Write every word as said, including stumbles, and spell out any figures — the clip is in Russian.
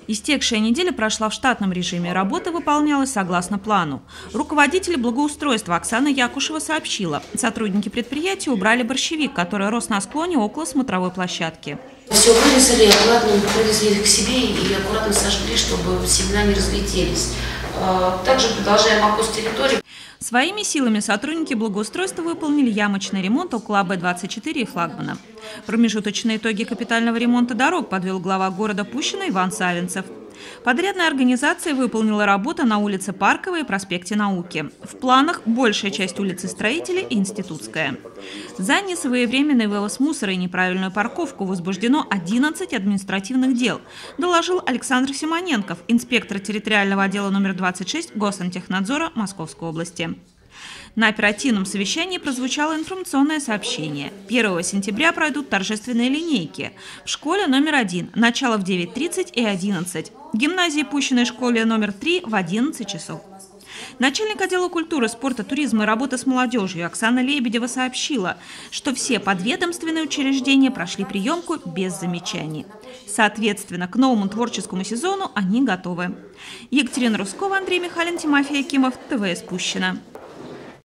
Истекшая неделя прошла в штатном режиме, работа выполнялась согласно плану. Руководитель благоустройства Оксана Якушева сообщила, сотрудники предприятия убрали борщевик, который рос на склоне около смотровой площадки. Все вырезали, аккуратно привезли их к себе и аккуратно сожгли, чтобы семена не разлетелись. Также продолжаем окос территории. Своими силами сотрудники благоустройства выполнили ямочный ремонт около А Б двадцать четыре и флагмана. Промежуточные итоги капитального ремонта дорог подвел глава города Пущино Иван Савинцев. Подрядная организация выполнила работу на улице Парковой и проспекте Науки. В планах большая часть улицы Строителей и Институтская. За несвоевременный вывоз мусора и неправильную парковку возбуждено одиннадцать административных дел, доложил Александр Симоненков, инспектор территориального отдела номер двадцать шесть Госсантехнадзора Московской области. На оперативном совещании прозвучало информационное сообщение. первого сентября пройдут торжественные линейки. В школе номер один, начало в девять тридцать и одиннадцать. В гимназии Пущиной школе номер три в одиннадцать часов. Начальник отдела культуры, спорта, туризма и работы с молодежью Оксана Лебедева сообщила, что все подведомственные учреждения прошли приемку без замечаний. Соответственно, к новому творческому сезону они готовы. Екатерина Рускова, Андрей Михалин, Тимофей Акимов, ТВС Пущино.